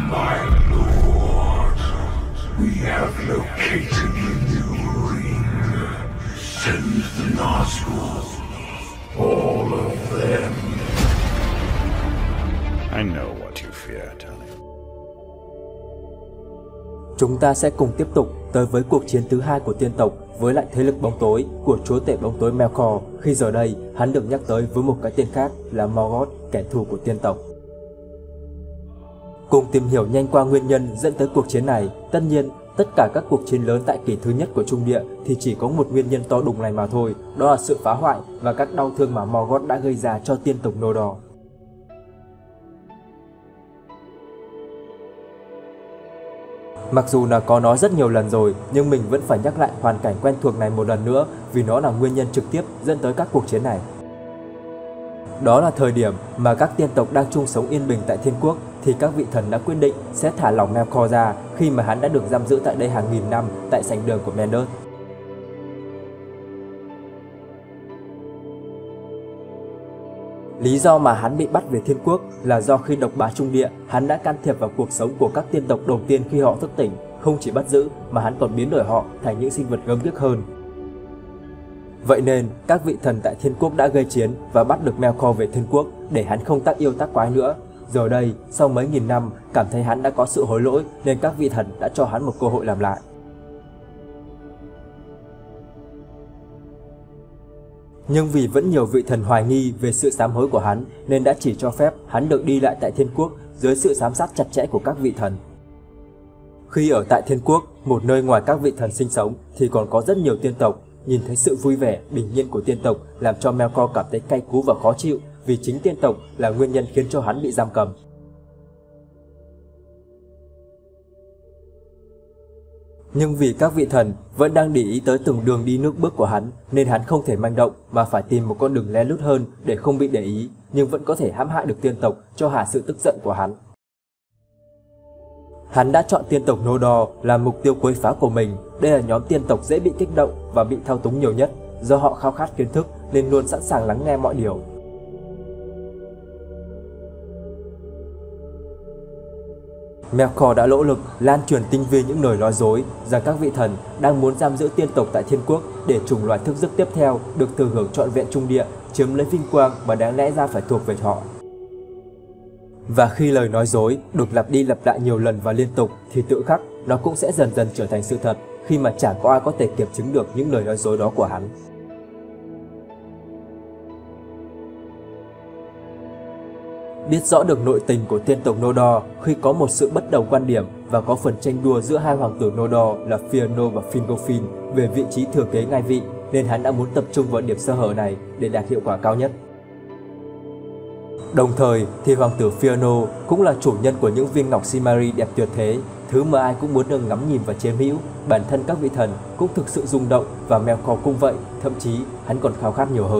My lord, we have located the new ring. Send the Nazgûl, all of them. I know what you fear, Tony. Chúng ta sẽ cùng tiếp tục tới với cuộc chiến thứ hai của tiên tộc với lại thế lực bóng tối của chúa tể bóng tối Melkor, khi giờ đây hắn được nhắc tới với một cái tên khác là Morgoth, kẻ thù của tiên tộc. Cùng tìm hiểu nhanh qua nguyên nhân dẫn tới cuộc chiến này. Tất nhiên, tất cả các cuộc chiến lớn tại kỷ thứ nhất của Trung Địa thì chỉ có một nguyên nhân to đùng này mà thôi, đó là sự phá hoại và các đau thương mà Morgoth đã gây ra cho tiên tộc Noldor. Mặc dù là có nói rất nhiều lần rồi, nhưng mình vẫn phải nhắc lại hoàn cảnh quen thuộc này một lần nữa vì nó là nguyên nhân trực tiếp dẫn tới các cuộc chiến này. Đó là thời điểm mà các tiên tộc đang chung sống yên bình tại Thiên Quốc thì các vị thần đã quyết định sẽ thả lỏng Melkor ra khi mà hắn đã được giam giữ tại đây hàng nghìn năm tại sảnh đường của Menderes. Lý do mà hắn bị bắt về Thiên Quốc là do khi độc bá Trung Địa, hắn đã can thiệp vào cuộc sống của các tiên tộc đầu tiên khi họ thức tỉnh, không chỉ bắt giữ mà hắn còn biến đổi họ thành những sinh vật gớm ghiếc hơn. Vậy nên, các vị thần tại Thiên Quốc đã gây chiến và bắt được Melkor về Thiên Quốc để hắn không tác yêu tác quái nữa. Giờ đây, sau mấy nghìn năm, cảm thấy hắn đã có sự hối lỗi nên các vị thần đã cho hắn một cơ hội làm lại. Nhưng vì vẫn nhiều vị thần hoài nghi về sự sám hối của hắn nên đã chỉ cho phép hắn được đi lại tại Thiên Quốc dưới sự giám sát chặt chẽ của các vị thần. Khi ở tại Thiên Quốc, một nơi ngoài các vị thần sinh sống thì còn có rất nhiều tiên tộc. Nhìn thấy sự vui vẻ, bình yên của tiên tộc làm cho Melkor cảm thấy cay cú và khó chịu vì chính tiên tộc là nguyên nhân khiến cho hắn bị giam cầm. Nhưng vì các vị thần vẫn đang để ý tới từng đường đi nước bước của hắn nên hắn không thể manh động mà phải tìm một con đường lén lút hơn để không bị để ý, nhưng vẫn có thể hãm hại được tiên tộc cho hạ sự tức giận của hắn. Hắn đã chọn tiên tộc Noldor làm mục tiêu quấy phá của mình. Đây là nhóm tiên tộc dễ bị kích động và bị thao túng nhiều nhất, do họ khao khát kiến thức nên luôn sẵn sàng lắng nghe mọi điều. Melkor đã nỗ lực lan truyền tinh vi những lời nói dối rằng các vị thần đang muốn giam giữ tiên tộc tại Thiên Quốc để chủng loài thức giấc tiếp theo được thừa hưởng trọn vẹn Trung Địa, chiếm lấy vinh quang mà đáng lẽ ra phải thuộc về họ. Và khi lời nói dối được lặp đi lặp lại nhiều lần và liên tục thì tự khắc nó cũng sẽ dần dần trở thành sự thật khi mà chẳng có ai có thể kiểm chứng được những lời nói dối đó của hắn. Biết rõ được nội tình của tiên tộc Noldor khi có một sự bất đồng quan điểm và có phần tranh đua giữa hai hoàng tử Noldor là Fëanor và Fingolfin về vị trí thừa kế ngai vị nên hắn đã muốn tập trung vào điểm sơ hở này để đạt hiệu quả cao nhất. Đồng thời thì hoàng tử Fëanor cũng là chủ nhân của những viên ngọc Silmaril đẹp tuyệt thế, thứ mà ai cũng muốn được ngắm nhìn và chiếm hữu. Bản thân các vị thần cũng thực sự rung động và Melkor cũng vậy, thậm chí hắn còn khao khát nhiều hơn.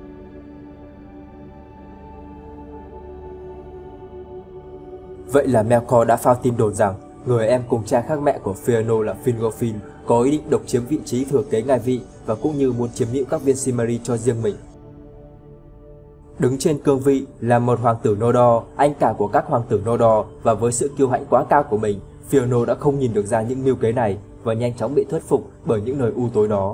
Vậy là Melkor đã phao tin đồn rằng người em cùng cha khác mẹ của Fëanor là Fingolfin có ý định độc chiếm vị trí thừa kế ngai vị và cũng như muốn chiếm hữu các viên Silmaril cho riêng mình. Đứng trên cương vị là một hoàng tử Noldor, anh cả của các hoàng tử Noldor, và với sự kiêu hãnh quá cao của mình, Fëanor đã không nhìn được ra những mưu kế này và nhanh chóng bị thuyết phục bởi những lời u tối đó.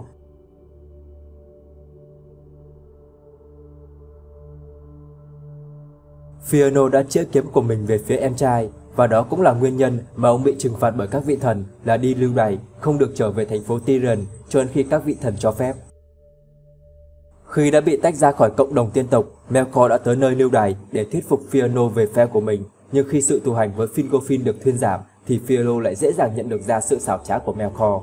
Fëanor đã chĩa kiếm của mình về phía em trai, và đó cũng là nguyên nhân mà ông bị trừng phạt bởi các vị thần là đi lưu đày, không được trở về thành phố Tirion cho đến khi các vị thần cho phép. Khi đã bị tách ra khỏi cộng đồng tiên tộc, Melkor đã tới nơi lưu đày để thuyết phục Fëanor về phe của mình, nhưng khi sự thù hành với Fingolfin được thuyên giảm thì Fëanor lại dễ dàng nhận được ra sự xảo trá của Melkor.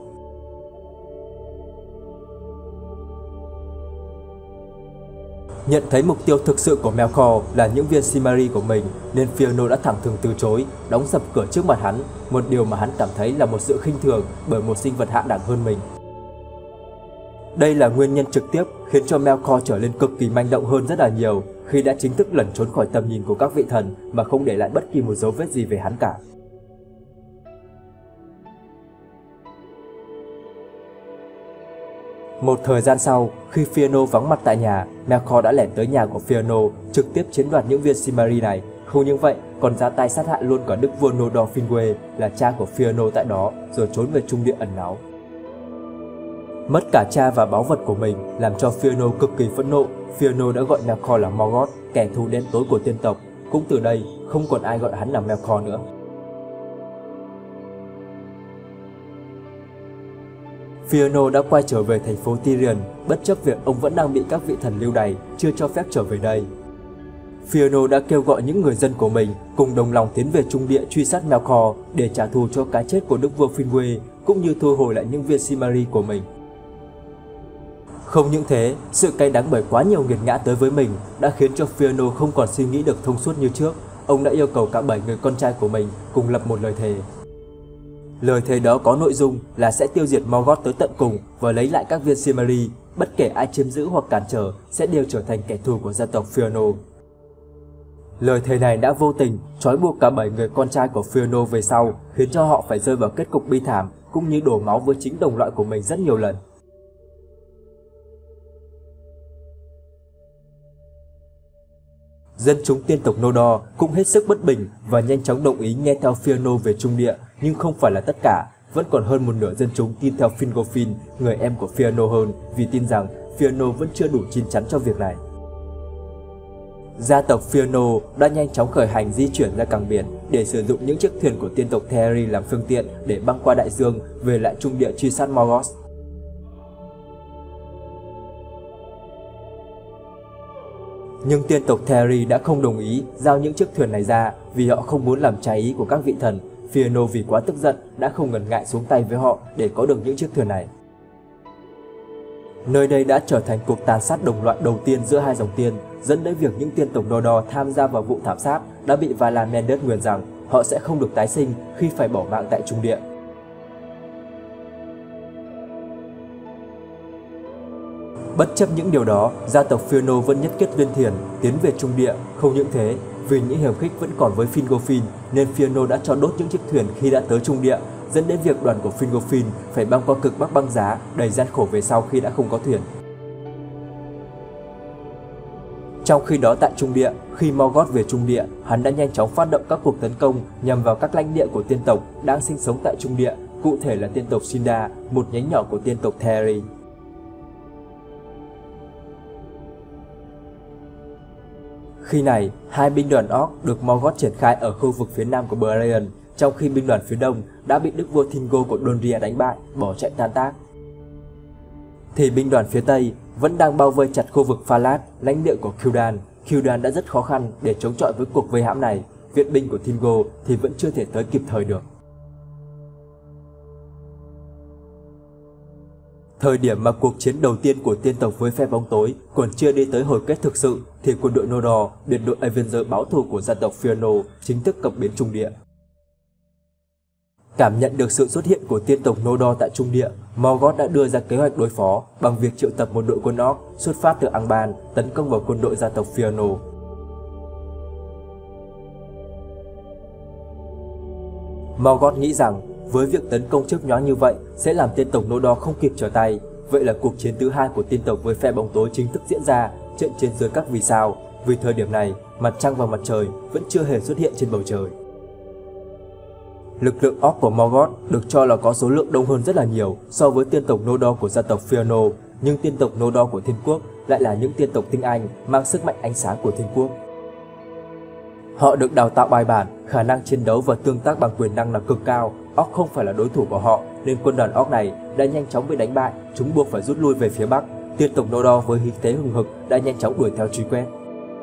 Nhận thấy mục tiêu thực sự của Melkor là những viên Silmaril của mình nên Fëanor đã thẳng thừng từ chối, đóng sập cửa trước mặt hắn, một điều mà hắn cảm thấy là một sự khinh thường bởi một sinh vật hạ đẳng hơn mình. Đây là nguyên nhân trực tiếp khiến cho Melkor trở nên cực kỳ manh động hơn rất là nhiều khi đã chính thức lẩn trốn khỏi tầm nhìn của các vị thần mà không để lại bất kỳ một dấu vết gì về hắn cả. Một thời gian sau, khi Fëanor vắng mặt tại nhà, Melkor đã lẻn tới nhà của Fëanor, trực tiếp chiếm đoạt những viên Silmaril này. Không những vậy, còn ra tay sát hại luôn cả đức vua Nodor Finwë là cha của Fëanor tại đó, rồi trốn về Trung Địa ẩn náu. Mất cả cha và báu vật của mình làm cho Fëanor cực kỳ phẫn nộ. Fëanor đã gọi Melkor là Morgoth, kẻ thù đen tối của tiên tộc. Cũng từ đây, không còn ai gọi hắn là Melkor nữa. Fëanor đã quay trở về thành phố Tirion, bất chấp việc ông vẫn đang bị các vị thần lưu đày, chưa cho phép trở về đây. Fëanor đã kêu gọi những người dân của mình cùng đồng lòng tiến về Trung Địa truy sát Melkor để trả thù cho cái chết của đức vua Finwë, cũng như thu hồi lại những viên Silmaril của mình. Không những thế, sự cay đắng bởi quá nhiều nghiệt ngã tới với mình đã khiến cho Fëanor không còn suy nghĩ được thông suốt như trước. Ông đã yêu cầu cả 7 người con trai của mình cùng lập một lời thề. Lời thề đó có nội dung là sẽ tiêu diệt Morgoth tới tận cùng và lấy lại các viên Silmaril. Bất kể ai chiếm giữ hoặc cản trở sẽ đều trở thành kẻ thù của gia tộc Fëanor. Lời thề này đã vô tình trói buộc cả 7 người con trai của Fëanor về sau, khiến cho họ phải rơi vào kết cục bi thảm cũng như đổ máu với chính đồng loại của mình rất nhiều lần. Dân chúng tiên tộc Nodor cũng hết sức bất bình và nhanh chóng đồng ý nghe theo Fëanor về Trung Địa, nhưng không phải là tất cả, vẫn còn hơn một nửa dân chúng tin theo Fingolfin, người em của Fëanor hơn, vì tin rằng Fëanor vẫn chưa đủ chín chắn cho việc này. Gia tộc Fëanor đã nhanh chóng khởi hành di chuyển ra cảng biển để sử dụng những chiếc thuyền của tiên tộc Teleri làm phương tiện để băng qua đại dương về lại Trung Địa truy sát Morgoth. Nhưng tiên tộc Teleri đã không đồng ý giao những chiếc thuyền này ra vì họ không muốn làm trái ý của các vị thần. Fëanor vì quá tức giận đã không ngần ngại xuống tay với họ để có được những chiếc thuyền này. Nơi đây đã trở thành cuộc tàn sát đồng loại đầu tiên giữa hai dòng tiên, dẫn đến việc những tiên tộc Nodor tham gia vào vụ thảm sát đã bị Valar Mendes nguyền rằng họ sẽ không được tái sinh khi phải bỏ mạng tại Trung Địa. Bất chấp những điều đó, gia tộc Fëanor vẫn nhất kết liên thiền tiến về Trung Địa. Không những thế, vì những hiềm khích vẫn còn với Fingolfin nên Fëanor đã cho đốt những chiếc thuyền khi đã tới Trung Địa, dẫn đến việc đoàn của Fingolfin phải băng qua cực Bắc băng giá đầy gian khổ về sau khi đã không có thuyền. Trong khi đó tại Trung Địa, khi Morgoth về Trung Địa, hắn đã nhanh chóng phát động các cuộc tấn công nhằm vào các lãnh địa của tiên tộc đang sinh sống tại Trung Địa, cụ thể là tiên tộc Sindar, một nhánh nhỏ của tiên tộc Teleri. Khi này, hai binh đoàn Orc được Morgoth triển khai ở khu vực phía nam của Beleriand, trong khi binh đoàn phía đông đã bị đức vua Thingol của Donria đánh bại, bỏ chạy tan tác. Thì binh đoàn phía tây vẫn đang bao vây chặt khu vực Falas, lãnh địa của Cúldan. Cúldan đã rất khó khăn để chống chọi với cuộc vây hãm này. Viện binh của Thingol thì vẫn chưa thể tới kịp thời được. Thời điểm mà cuộc chiến đầu tiên của tiên tộc với phe bóng tối còn chưa đi tới hồi kết thực sự, thì quân đội Nodor, biệt đội Avenger báo thù của gia tộc Fëanor, chính thức cập bến Trung Địa. Cảm nhận được sự xuất hiện của tiên tộc Nodor tại Trung Địa, Morgoth đã đưa ra kế hoạch đối phó bằng việc triệu tập một đội quân Orc xuất phát từ Angband tấn công vào quân đội gia tộc Fëanor. Morgoth nghĩ rằng với việc tấn công trước nhói như vậy sẽ làm tiên tộc Nodor không kịp trở tay. Vậy là cuộc chiến thứ hai của tiên tộc với phe bóng tối chính thức diễn ra, trận chiến dưới các vì sao. Vì thời điểm này, mặt trăng và mặt trời vẫn chưa hề xuất hiện trên bầu trời. Lực lượng Orc của Morgoth được cho là có số lượng đông hơn rất là nhiều so với tiên tộc Nodor của gia tộc Fëanor, nhưng tiên tộc Nodor của Thiên Quốc lại là những tiên tộc tinh anh mang sức mạnh ánh sáng của Thiên Quốc. Họ được đào tạo bài bản, khả năng chiến đấu và tương tác bằng quyền năng là cực cao. Orc không phải là đối thủ của họ nên quân đoàn Orc này đã nhanh chóng bị đánh bại, chúng buộc phải rút lui về phía bắc. Tiên tộc Nodor với khí thế hừng hực đã nhanh chóng đuổi theo truy quét.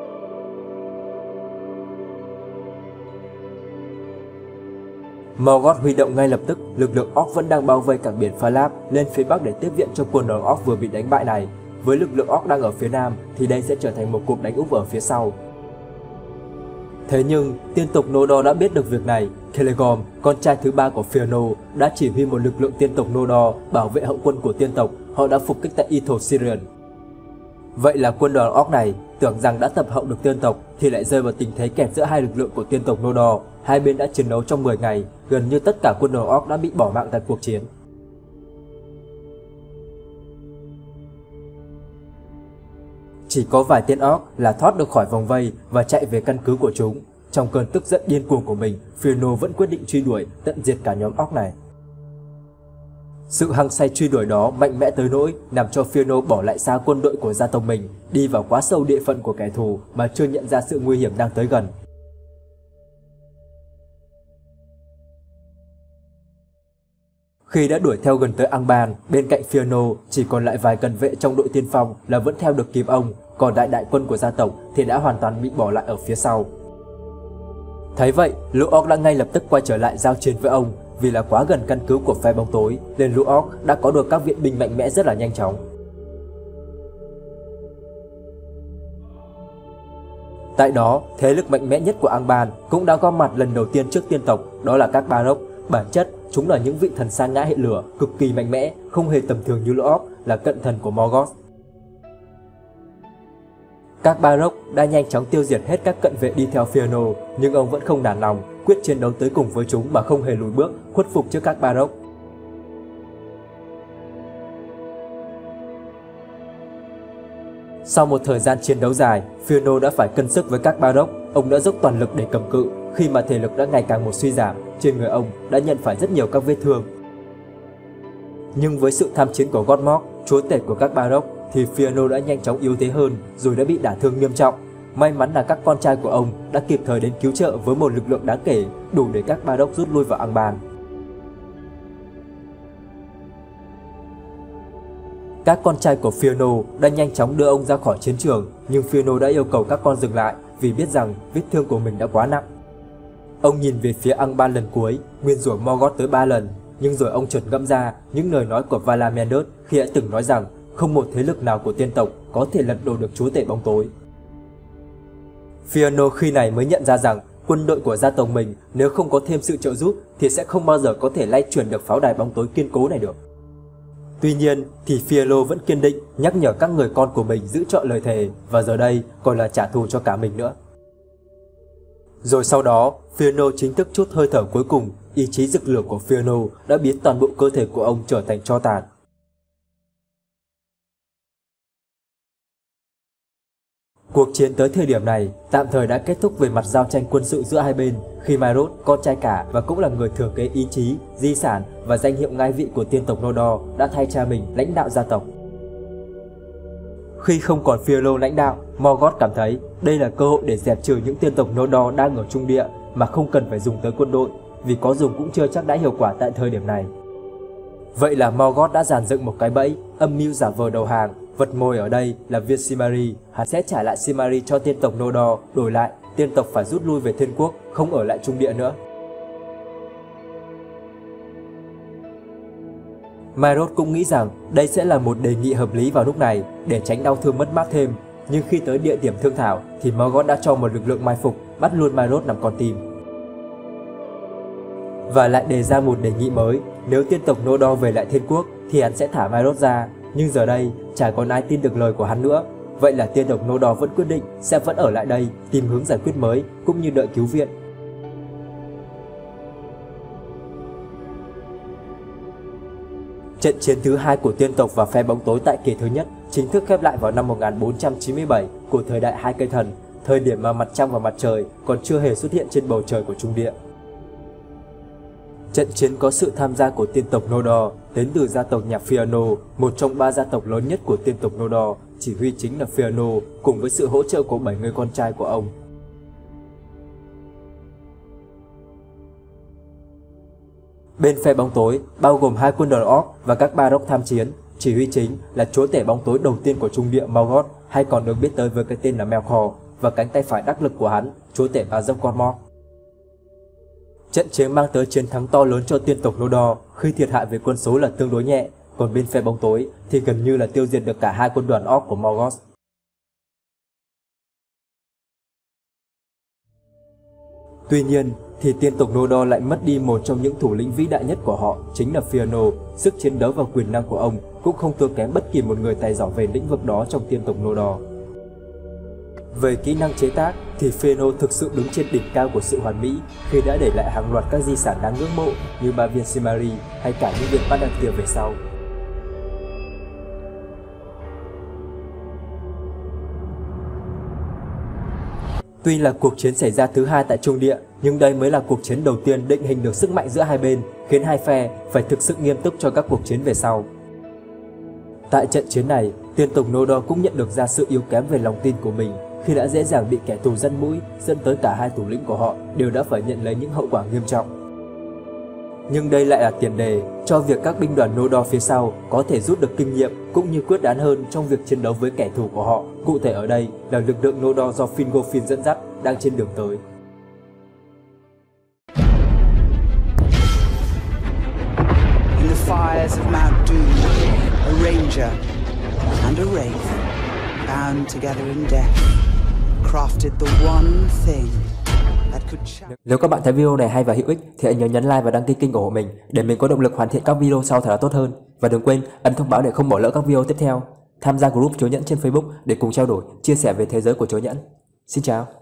Morgoth huy động ngay lập tức lực lượng Orc vẫn đang bao vây cảng biển Falas lên phía bắc để tiếp viện cho quân đoàn Orc vừa bị đánh bại này. Với lực lượng Orc đang ở phía nam thì đây sẽ trở thành một cuộc đánh úp ở phía sau. Thế nhưng, tiên tộc Nodor đã biết được việc này. Celegorm, con trai thứ ba của Fëanor, đã chỉ huy một lực lượng tiên tộc Nodor bảo vệ hậu quân của tiên tộc. Họ đã phục kích tại Ithor Sirion. Vậy là quân đoàn Orc này tưởng rằng đã tập hậu được tiên tộc thì lại rơi vào tình thế kẹt giữa hai lực lượng của tiên tộc Nodor. Hai bên đã chiến đấu trong 10 ngày, gần như tất cả quân đoàn Orc đã bị bỏ mạng tại cuộc chiến. Chỉ có vài tên Orc là thoát được khỏi vòng vây và chạy về căn cứ của chúng. Trong cơn tức giận điên cuồng của mình, Fionn vẫn quyết định truy đuổi, tận diệt cả nhóm orc này. Sự hăng say truy đuổi đó mạnh mẽ tới nỗi làm cho Fionn bỏ lại xa quân đội của gia tộc mình, đi vào quá sâu địa phận của kẻ thù mà chưa nhận ra sự nguy hiểm đang tới gần. Khi đã đuổi theo gần tới Angband, bên cạnh Fionn chỉ còn lại vài cận vệ trong đội tiên phong là vẫn theo được kịp ông, còn đại quân của gia tộc thì đã hoàn toàn bị bỏ lại ở phía sau. Thấy vậy, lũ orc đã ngay lập tức quay trở lại giao chiến với ông. Vì là quá gần căn cứ của phe bóng tối nên lũ orc đã có được các viện binh mạnh mẽ rất là nhanh chóng. Tại đó, thế lực mạnh mẽ nhất của Angband cũng đã góp mặt lần đầu tiên trước tiên tộc, đó là các Barok. Bản chất, chúng là những vị thần sa ngã hệ lửa cực kỳ mạnh mẽ, không hề tầm thường như lũ orc, là cận thần của Morgoth. Các Barok đã nhanh chóng tiêu diệt hết các cận vệ đi theo Fionn, nhưng ông vẫn không nản lòng, quyết chiến đấu tới cùng với chúng mà không hề lùi bước, khuất phục trước các Barok. Sau một thời gian chiến đấu dài, Fionn đã phải cân sức với các Barok. Ông đã dốc toàn lực để cầm cự, khi mà thể lực đã ngày càng một suy giảm, trên người ông đã nhận phải rất nhiều các vết thương. Nhưng với sự tham chiến của Godmok, chúa tể của các Barok, thì Fionn đã nhanh chóng yếu thế hơn, rồi đã bị đả thương nghiêm trọng. May mắn là các con trai của ông đã kịp thời đến cứu trợ với một lực lượng đáng kể, đủ để các Barok rút lui vào Angband. Các con trai của Fionn đã nhanh chóng đưa ông ra khỏi chiến trường, nhưng Fionn đã yêu cầu các con dừng lại vì biết rằng vết thương của mình đã quá nặng. Ông nhìn về phía Angband lần cuối, nguyền rủa Morgoth tới 3 lần, nhưng rồi ông chợt ngẫm ra những lời nói của Valamenus khi đã từng nói rằng không một thế lực nào của tiên tộc có thể lật đổ được chúa tể bóng tối. Fionn khi này mới nhận ra rằng quân đội của gia tộc mình nếu không có thêm sự trợ giúp thì sẽ không bao giờ có thể lay chuyển được pháo đài bóng tối kiên cố này được. Tuy nhiên thì Fionn vẫn kiên định nhắc nhở các người con của mình giữ trọn lời thề, và giờ đây còn là trả thù cho cả mình nữa. Rồi sau đó, Fionn chính thức trút hơi thở cuối cùng, ý chí rực lửa của Fionn đã biến toàn bộ cơ thể của ông trở thành tro tàn. Cuộc chiến tới thời điểm này tạm thời đã kết thúc về mặt giao tranh quân sự giữa hai bên, khi Maerot, con trai cả và cũng là người thừa kế ý chí, di sản và danh hiệu ngai vị của tiên tộc Nodor đã thay cha mình lãnh đạo gia tộc. Khi không còn Fionn lãnh đạo, Morgoth cảm thấy đây là cơ hội để dẹp trừ những tiên tộc Nodor đang ở trung địa mà không cần phải dùng tới quân đội, vì có dùng cũng chưa chắc đã hiệu quả tại thời điểm này. Vậy là Morgoth đã dàn dựng một cái bẫy, âm mưu giả vờ đầu hàng. Vật mồi ở đây là viên Simari, hắn sẽ trả lại Simari cho tiên tộc Nodor, đổi lại tiên tộc phải rút lui về Thiên Quốc, không ở lại trung địa nữa. Maerot cũng nghĩ rằng đây sẽ là một đề nghị hợp lý vào lúc này để tránh đau thương mất mát thêm, nhưng khi tới địa điểm thương thảo thì Morgoth đã cho một lực lượng mai phục bắt luôn Maerot làm con tin. Và lại đề ra một đề nghị mới, nếu tiên tộc Nodor về lại Thiên Quốc thì hắn sẽ thả Maerot ra, nhưng giờ đây chả còn ai tin được lời của hắn nữa. Vậy là tiên tộc Nodor vẫn quyết định sẽ vẫn ở lại đây tìm hướng giải quyết mới cũng như đợi cứu viện. Trận chiến thứ hai của tiên tộc và phe bóng tối tại kỳ thứ nhất chính thức khép lại vào năm 1497 của thời đại hai cây thần, thời điểm mà mặt trăng và mặt trời còn chưa hề xuất hiện trên bầu trời của trung địa. Trận chiến có sự tham gia của tiên tộc Nodor đến từ gia tộc nhà Fionn, một trong 3 gia tộc lớn nhất của tiên tộc Nodor, chỉ huy chính là Fionn cùng với sự hỗ trợ của 7 người con trai của ông. Bên phe bóng tối bao gồm 2 quân đoàn orc và các Barok tham chiến, chỉ huy chính là chúa tể bóng tối đầu tiên của trung địa Morgoth, hay còn được biết tới với cái tên là Melkor, và cánh tay phải đắc lực của hắn, chúa tể Azog Godmok. Trận chiến mang tới chiến thắng to lớn cho tiên tộc Nodor khi thiệt hại về quân số là tương đối nhẹ, còn bên phe bóng tối thì gần như là tiêu diệt được cả 2 quân đoàn orc của Morgoth. Tuy nhiên thì tiên tộc Nodor lại mất đi một trong những thủ lĩnh vĩ đại nhất của họ, chính là Fionn. Sức chiến đấu và quyền năng của ông cũng không thua kém bất kỳ một người tài giỏi về lĩnh vực đó trong tiên tộc Nodor. Về kỹ năng chế tác thì Fionn thực sự đứng trên đỉnh cao của sự hoàn mỹ khi đã để lại hàng loạt các di sản đáng ngưỡng mộ như 3 viên Simari hay cả những viên Palantir về sau. Tuy là cuộc chiến xảy ra thứ hai tại Trung Địa, nhưng đây mới là cuộc chiến đầu tiên định hình được sức mạnh giữa hai bên, khiến hai phe phải thực sự nghiêm túc cho các cuộc chiến về sau. Tại trận chiến này, tiên tộc Noldor cũng nhận được ra sự yếu kém về lòng tin của mình khi đã dễ dàng bị kẻ thù dắt mũi, dẫn tới cả hai thủ lĩnh của họ đều đã phải nhận lấy những hậu quả nghiêm trọng. Nhưng đây lại là tiền đề cho việc các binh đoàn Noldor phía sau có thể rút được kinh nghiệm cũng như quyết đoán hơn trong việc chiến đấu với kẻ thù của họ. Cụ thể ở đây là lực lượng Noldor do Fingolfin dẫn dắt đang trên đường tới. In the fires of Mount Doom, a ranger and a wraith, bound together in death, crafted the one thing. Nếu các bạn thấy video này hay và hữu ích thì hãy nhớ nhấn like và đăng ký kênh ủng hộ mình để mình có động lực hoàn thiện các video sau thật là tốt hơn. Và đừng quên ấn thông báo để không bỏ lỡ các video tiếp theo. Tham gia group Chối Nhẫn trên Facebook để cùng trao đổi, chia sẻ về thế giới của Chối Nhẫn. Xin chào!